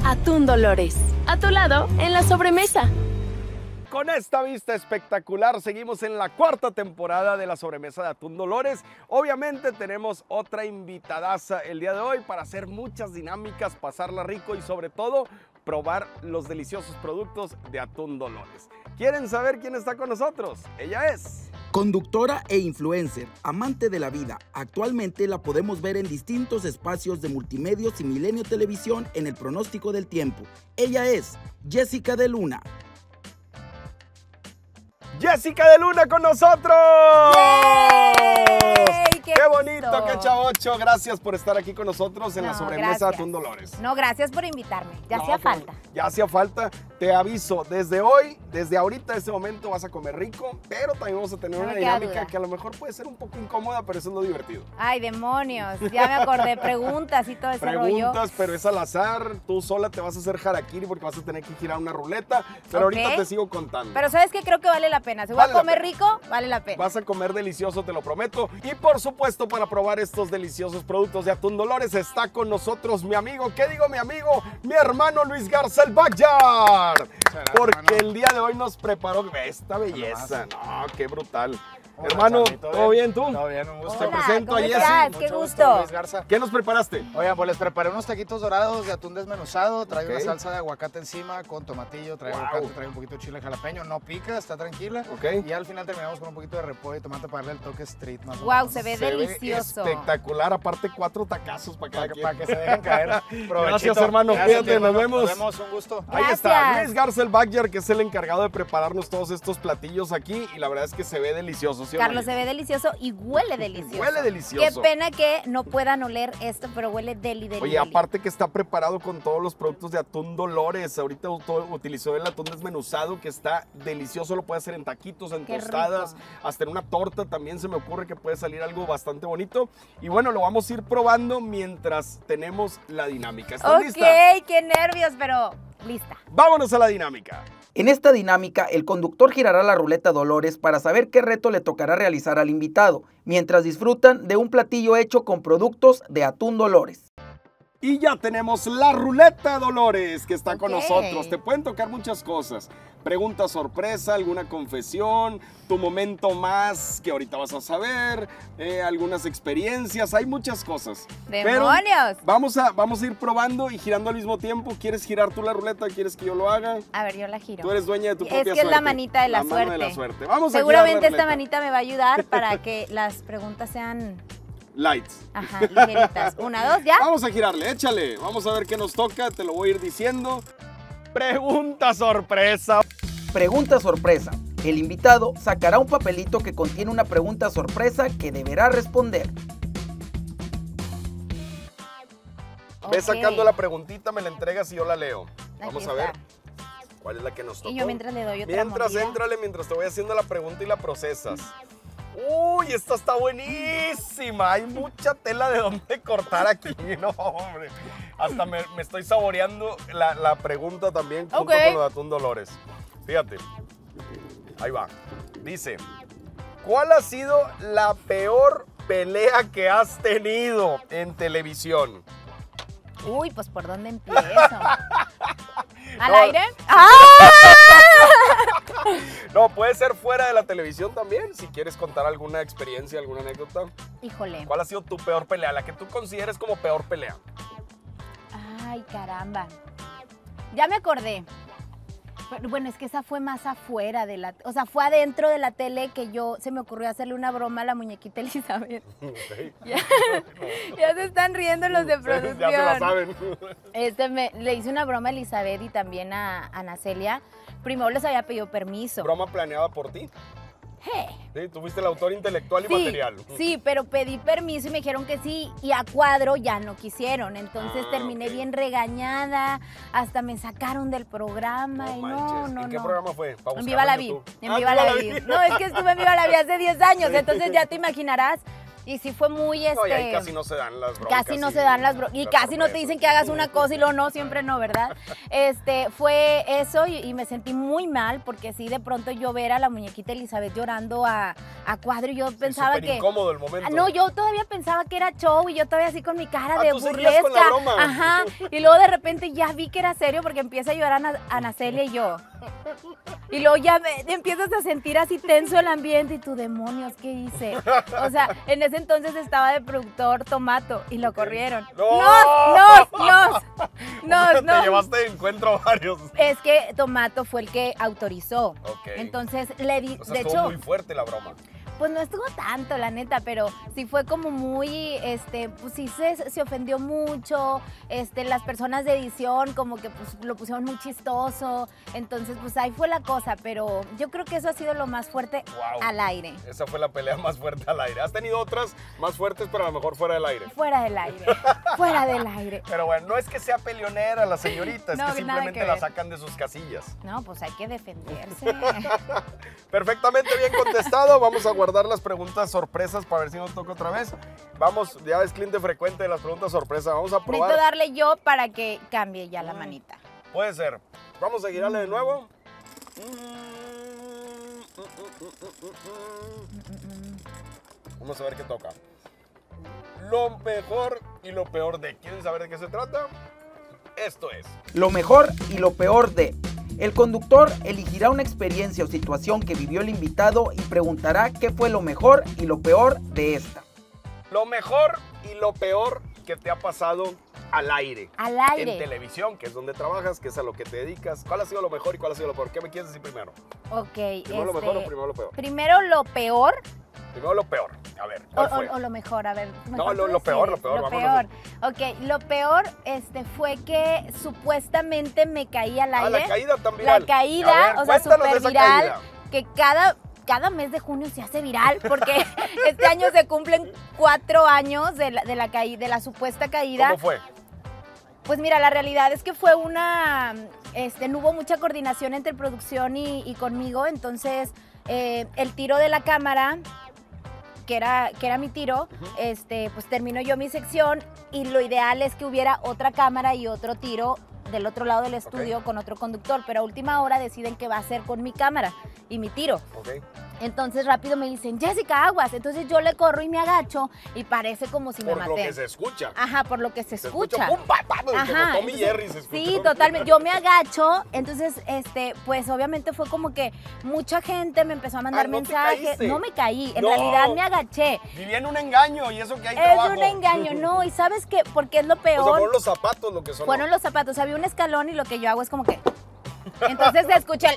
Atún Dolores, a tu lado en la sobremesa. Con esta vista espectacular seguimos en la cuarta temporada de la sobremesa de Atún Dolores. Obviamente tenemos otra invitadaza el día de hoy para hacer muchas dinámicas, pasarla rico y sobre todo probar los deliciosos productos de Atún Dolores. ¿Quieren saber quién está con nosotros? Ella es... conductora e influencer, amante de la vida. Actualmente la podemos ver en distintos espacios de Multimedios y Milenio Televisión en El Pronóstico del Tiempo. Ella es Jessica de Luna. ¡Jessica de Luna con nosotros! ¡Yay! ¡Qué bonito, qué chavocho! Gracias por estar aquí con nosotros en la sobremesa de Atún Dolores. No, gracias por invitarme. Ya hacía falta. Ya hacía falta. Te aviso, desde hoy, desde ahorita, este momento vas a comer rico, pero también vamos a tener una dinámica que a lo mejor puede ser un poco incómoda, pero eso es lo divertido. Ay, demonios. Ya me acordé. Preguntas y todo ese rollo. Preguntas, pero es al azar. Tú sola te vas a hacer harakiri porque vas a tener que girar una ruleta, pero ahorita te sigo contando. Pero ¿sabes qué? Creo que vale la pena. Si voy a comer rico, vale la pena. Vas a comer delicioso, te lo prometo. Y por supuesto, para probar estos deliciosos productos de Atún Dolores, está con nosotros mi amigo, ¿qué digo mi amigo? Mi hermano Luis Garza el Backyard. Porque el día de hoy nos preparó esta belleza. No, qué brutal. Hola, hermano, Charlie, ¿todo bien tú? Todo bien, un gusto. Te Hola, presento a ¿cómo Jessy. estás? Qué gusto. Luis Garza. ¿Qué nos preparaste? Oigan, pues les preparé unos taquitos dorados de atún desmenuzado. Trae Ok. una salsa de aguacate encima con tomatillo. Trae aguacate, trae un poquito de chile jalapeño. No pica, está tranquila. Ok. Y al final terminamos con un poquito de repollo y tomate para darle el toque street más o Wow, menos. se ve Se delicioso. ve espectacular. Aparte, 4 tacazos para cada quien. Para que se dejen caer. Provechito. Gracias, hermano. Gracias, Cuídate, nos vemos. Nos vemos, un gusto. Ahí está, Gracias. Luis Garza el Backyard, que es el encargado de prepararnos todos estos platillos aquí. Y la verdad es que se ve delicioso, ¿sí o no, Carlos, se Jessy? ve delicioso y huele delicioso. Huele delicioso. Qué pena que no puedan oler esto, pero huele deli. Oye, aparte que está preparado con todos los productos de Atún Dolores. Ahorita utilizó el atún desmenuzado, que está delicioso. Lo puede hacer en taquitos, en Qué tostadas, rico. hasta en una torta. También se me ocurre que puede salir algo bastante bonito. Y bueno, lo vamos a ir probando mientras tenemos la dinámica. ¿Estás Ok, lista? qué nervios, pero lista. Vámonos a la dinámica. En esta dinámica, el conductor girará la ruleta Dolores para saber qué reto le tocará realizar al invitado, mientras disfrutan de un platillo hecho con productos de Atún Dolores. Y ya tenemos la ruleta Dolores que está con Ok. nosotros. Te pueden tocar muchas cosas. Pregunta sorpresa, alguna confesión, tu momento más que ahorita vas a saber, algunas experiencias, hay muchas cosas. Pero ¡Demonios! vamos a ir probando y girando al mismo tiempo. ¿Quieres girar tú la ruleta? ¿Quieres que yo lo haga? A ver, yo la giro. Tú eres dueña de tu propia Es que suerte. es la manita de la mano suerte. de la suerte. Vamos Seguramente a girar la esta ruleta. manita me va a ayudar para que las preguntas sean, Lights. ajá, ligeritas. 1, 2, ¿ya? Vamos a girarle, échale. Vamos a ver qué nos toca, te lo voy a ir diciendo. Pregunta sorpresa. Pregunta sorpresa. El invitado sacará un papelito que contiene una pregunta sorpresa que deberá responder. Ve Ok. sacando la preguntita, me la entregas y yo la leo. Vamos Aquí a ver está. cuál es la que nos tocó. Y yo mientras le doy otra Mientras, mordida. éntrale, mientras te voy haciendo la pregunta y la procesas. Uy, esta está buenísima. Hay mucha tela de dónde cortar aquí. No, hombre. Hasta me estoy saboreando la pregunta también junto Ok. con lo de Atún Dolores. Fíjate. Ahí va. Dice, ¿cuál ha sido la peor pelea que has tenido en televisión? Uy, pues ¿por dónde empiezo? ¿Al No. aire? ¡Ah! No, puede ser fuera de la televisión también, si quieres contar alguna experiencia, alguna anécdota. Híjole. ¿Cuál ha sido tu peor pelea? La que tú consideres como peor pelea. Ay, caramba. Ya me acordé. Pero, bueno, es que esa fue más afuera de la... O sea, fue adentro de la tele que se me ocurrió hacerle una broma a la muñequita Elizabeth. Ya se están riendo los de producción. Ya se la saben. Le hice una broma a Elizabeth y también a Ana Celia. Primero les había pedido permiso. Broma planeada por ti. Sí, tú fuiste el autor intelectual y Sí, material. sí, pero pedí permiso y me dijeron que sí, y a cuadro ya no quisieron. Entonces terminé ok. bien regañada, hasta me sacaron del programa. y manches. no, ¿En qué no. programa fue? En Viva la Vida. YouTube. En Viva la Vida. No, es que estuve en Viva la Vida hace 10 años, Sí. entonces ya te imaginarás. Y sí fue muy, No, y ahí casi no se dan las broncas. Casi no se dan las broncas. Y casi no te dicen que hagas una cosa y luego no, siempre no, ¿verdad? Fue eso y me sentí muy mal porque sí, de pronto yo ver a la muñequita Elizabeth llorando a cuadro y yo pensaba que... incómodo el momento. No, yo todavía pensaba que era show y yo todavía así con mi cara de ¿tú seguías burlesca. con la broma? Ajá. Y luego de repente ya vi que era serio porque empieza a llorar Ana Celia y yo. Y luego ya empiezas a sentir así tenso el ambiente y tú, demonios, ¿qué hice? O sea, en ese entonces estaba de productor Tomato y lo corrieron. ¡No! Te llevaste de encuentro varios. Es que Tomato fue el que autorizó. Okay. Entonces le di, o sea, de estuvo hecho, muy fuerte la broma. pues no estuvo tanto, la neta, pero sí fue como muy, pues sí se ofendió mucho, las personas de edición como que pues lo pusieron muy chistoso, entonces pues ahí fue la cosa, pero yo creo que eso ha sido lo más fuerte al aire. Esa fue la pelea más fuerte al aire. ¿Has tenido otras más fuertes, pero a lo mejor fuera del aire? Fuera del aire, fuera del aire. Pero bueno, no es que sea peleonera la señorita, es No, que simplemente que la sacan de sus casillas. No, pues hay que defenderse. Perfectamente bien contestado. Vamos a guardar las preguntas sorpresas para ver si nos toca otra vez. Vamos, ya es cliente frecuente de las preguntas sorpresas. Vamos a probar. Necesito darle yo para que cambie ya la manita. Puede ser. Vamos a girarle de nuevo. Vamos a ver qué toca. Lo mejor y lo peor de. ¿Quieren saber de qué se trata? Esto es. Lo mejor y lo peor de. El conductor elegirá una experiencia o situación que vivió el invitado y preguntará qué fue lo mejor y lo peor de esta. Lo mejor y lo peor que te ha pasado al aire. Al aire. En televisión, que es donde trabajas, que es a lo que te dedicas. ¿Cuál ha sido lo mejor y cuál ha sido lo peor? ¿Qué me quieres decir primero? Ok. ¿Primero lo mejor o primero lo peor? Primero lo peor. Primero lo peor. A ver, ¿cuál fue? O lo mejor, a ver. No, lo peor, lo peor. Lo Vámonos. peor. Ok, lo peor fue que supuestamente me caí al aire. La caída tan viral. La caída, a ver, o sea, súper viral. Caída. Que cada mes de junio se hace viral porque este año se cumplen 4 años de la supuesta caída. ¿Cómo fue? Pues mira, la realidad es que fue no hubo mucha coordinación entre producción y conmigo, entonces el tiro de la cámara, que era mi tiro, pues termino yo mi sección y lo ideal es que hubiera otra cámara y otro tiro del otro lado del estudio con otro conductor, pero a última hora deciden que va a ser con mi cámara y mi tiro. Okay. Entonces rápido me dicen, Jessica, aguas. Entonces yo le corro y me agacho y parece como si me maté. Por lo que se escucha. Ajá, por lo que se escucha. Pum, pa, pa, como Tommy Jerry se escucha. Sí, totalmente. Yo me agacho, entonces, pues obviamente fue como que mucha gente me empezó a mandar mensajes. No me caí, en realidad me agaché. Vivía en un engaño y eso que hay es trabajo. Es un engaño, no. ¿Y sabes qué? Porque es lo peor. O sea, fueron los zapatos lo que son. Fueron los zapatos. Había un escalón y lo que yo hago es como que... Entonces se escucha el...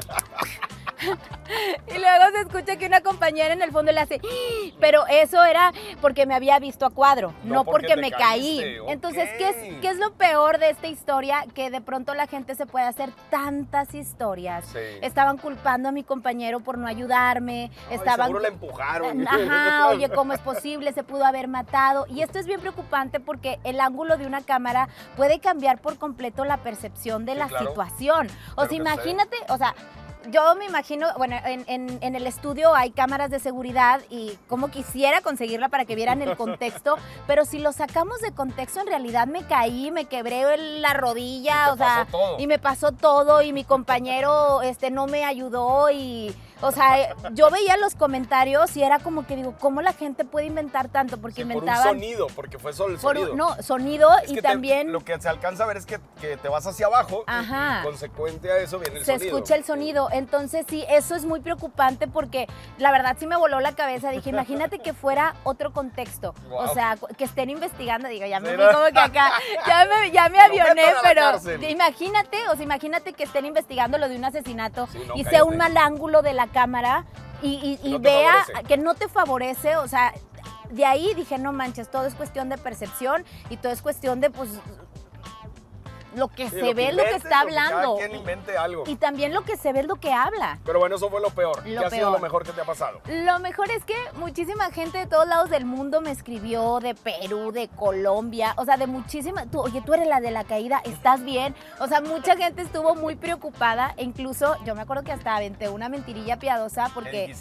Y luego se escucha que una compañera en el fondo le hace, pero eso era porque me había visto a cuadro, no porque me caí. Okay. Entonces, ¿qué es lo peor de esta historia? Que de pronto la gente se puede hacer tantas historias. Sí. Estaban culpando a mi compañero por no ayudarme. Seguro le empujaron. Ajá, oye, ¿cómo es posible? Se pudo haber matado. Y esto es bien preocupante porque el ángulo de una cámara puede cambiar por completo la percepción de la situación. O sea, imagínate, o sea, yo me imagino, bueno, en el estudio hay cámaras de seguridad y como quisiera conseguirla para que vieran el contexto, pero si lo sacamos de contexto, en realidad me caí, me quebré la rodilla, o sea, y me pasó todo y mi compañero no me ayudó y... O sea, yo veía los comentarios y era como que digo, ¿cómo la gente puede inventar tanto? Porque inventaban... Por un sonido, porque fue solo el sonido. No, sonido y también... Lo que se alcanza a ver es que te vas hacia abajo y consecuente a eso viene el sonido. Se escucha el sonido. Entonces sí, eso es muy preocupante porque la verdad sí me voló la cabeza. Dije, imagínate que fuera otro contexto. Wow. O sea, que estén investigando. Digo, ya me vi como que acá, ya me avioné, pero imagínate que estén investigando lo de un asesinato y sea un mal ángulo de la cámara y no vea que no te favorece, o sea, de ahí dije, no manches, todo es cuestión de percepción y todo es cuestión de, pues, lo que se ve es lo que está hablando. Cada quien invente algo. Y también lo que se ve es lo que habla. Pero bueno, eso fue lo peor. ¿Qué ha sido lo mejor que te ha pasado? Lo mejor es que muchísima gente de todos lados del mundo me escribió, de Perú, de Colombia, o sea, de muchísima... Oye, tú eres la de la caída, ¿estás bien? O sea, mucha gente estuvo muy preocupada e incluso yo me acuerdo que hasta aventé una mentirilla piadosa porque... ¿Qué dijiste?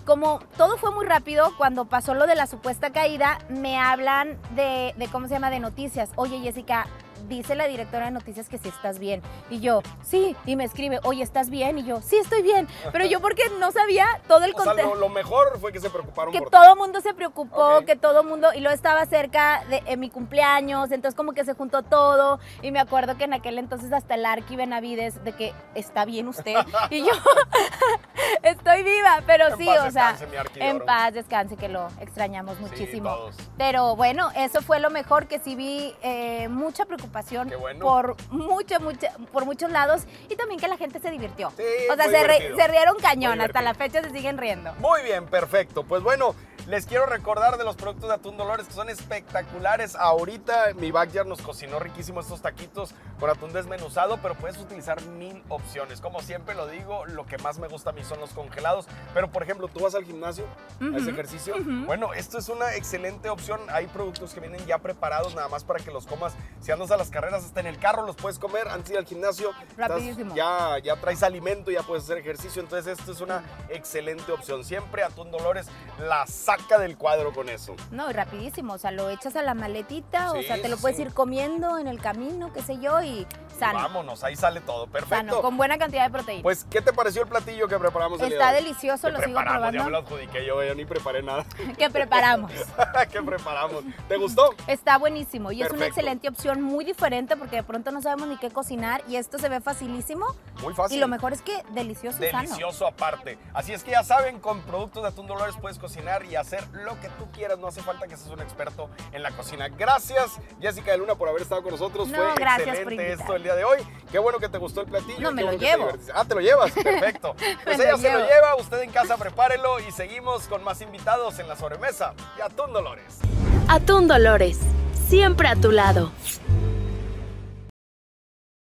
como todo fue muy rápido, cuando pasó lo de la supuesta caída, me hablan de ¿cómo se llama? De noticias. Oye, Jessica, dice la directora de noticias que sí estás bien. Y yo, sí. Y me escribe, oye, ¿estás bien? Y yo, sí, estoy bien. Pero yo porque no sabía todo el O sea, contexto. lo mejor fue que se preocuparon Que por ti. todo el mundo se preocupó, Ok. que todo el mundo, y luego estaba cerca de mi cumpleaños, entonces como que se juntó todo, y me acuerdo que en aquel entonces hasta el Arqui Benavides, de que está bien usted, y yo, estoy viva, pero En sí, paz o sea, descanse, mi Arqui de en oro. paz descanse, que lo extrañamos muchísimo. todos. Pero bueno, eso fue lo mejor, que sí vi mucha preocupación Qué bueno. por muchos lados, y también que la gente se divirtió. Sí, O sea, fue divertido. se rieron cañón, Muy hasta divertido. la fecha se siguen riendo. Muy bien, perfecto. Pues bueno, les quiero recordar de los productos de Atún Dolores que son espectaculares. Ahorita mi backyard nos cocinó riquísimo estos taquitos con atún desmenuzado, pero puedes utilizar 1000 opciones. Como siempre lo digo, lo que más me gusta a mí son los congelados. Pero por ejemplo, tú vas al gimnasio, a ese ejercicio. Bueno, esto es una excelente opción. Hay productos que vienen ya preparados nada más para que los comas. Si andas a las carreras, hasta en el carro los puedes comer antes de ir al gimnasio. Rapidísimo. Ya traes alimento, ya puedes hacer ejercicio. Entonces esto es una excelente opción. Siempre Atún Dolores la saca del cuadro con eso. No, y rapidísimo, o sea, lo echas a la maletita, o Sí, sea, te lo sí, puedes sí. ir comiendo en el camino, qué sé yo, y sano. Vámonos, ahí sale todo. Perfecto. Sano, con buena cantidad de proteína. Pues, ¿qué te pareció el platillo que preparamos el día Está de hoy? delicioso, ¿Qué lo sigo preparamos? Ya me lo probando. adjudiqué yo ni preparé nada. ¿Qué preparamos? ¿Qué preparamos? ¿Te gustó? Está buenísimo y es una Perfecto. excelente opción, muy diferente, porque de pronto no sabemos ni qué cocinar y esto se ve facilísimo. Muy fácil. Y lo mejor es que delicioso y sano. Delicioso aparte. Así es que ya saben, con productos de Atún Dolores puedes cocinar y hacer lo que tú quieras. No hace falta que seas un experto en la cocina. Gracias, Jessica de Luna, por haber estado con nosotros. No, Fue gracias por excelente invitarme. esto el día de hoy. Qué bueno que te gustó el platillo. No, y me qué lo bueno que te llevo. divertiste. Ah, te lo llevas. Perfecto. Pues Me ella lo se lo llevo. lleva. Usted en casa prepárelo y seguimos con más invitados en la sobremesa de Atún Dolores. Atún Dolores, siempre a tu lado.